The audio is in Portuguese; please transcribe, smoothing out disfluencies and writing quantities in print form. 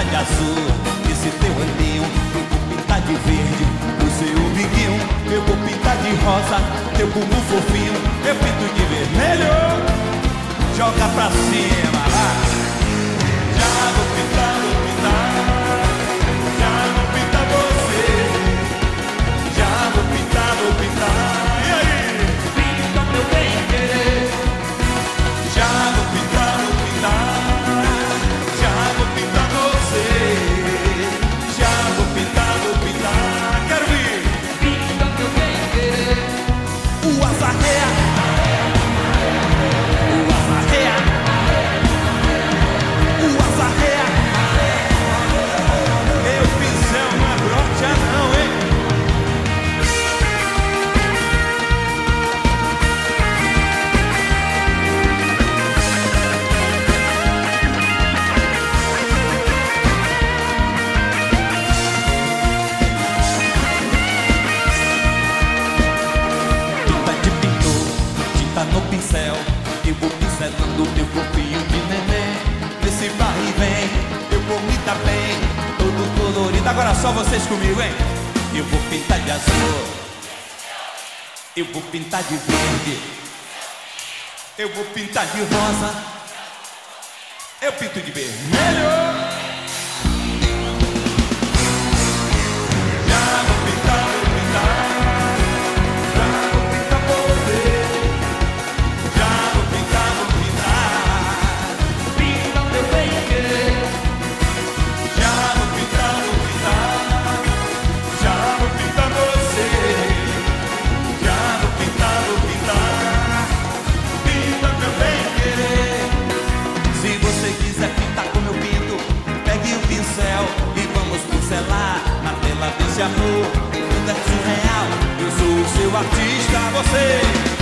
de azul esse teu olhinho, eu vou pintar de verde o seu biguinho, eu vou pintar de rosa teu bumbum fofinho, eu pinto de vermelho, joga pra cima, vai. Já vou pintar, já vou pintar você, já vou pintar, e aí? Pinta meu bem querer. Já vou pintar, já vou pintar você, já vou pintar, quero vir. Pinta meu bem querer. O azarreia, o azarreia, o azarreia. Meu pincel não é brocha não, hein? Tinta de pintor, tinta no pincel, eu vou pincelando teu corpinho de neném. Nesse vai e vem, eu vou me dar bem, todo colorido. Agora só vocês comigo, hein? Eu vou pintar de azul, eu vou pintar de verde, eu vou pintar de rosa, eu pinto de vermelho. Já vou pintar, já vou pintar você, já vou pintar, Pinta meu bem querer. já vou pintar, já vou pintar você, já vou pintar, pinta meu bem querer. Se você quiser pintar como eu pinto, pegue o pincel e vamos pincelar na tela desse amor. Tudo é surreal, eu sou o seu artista, você.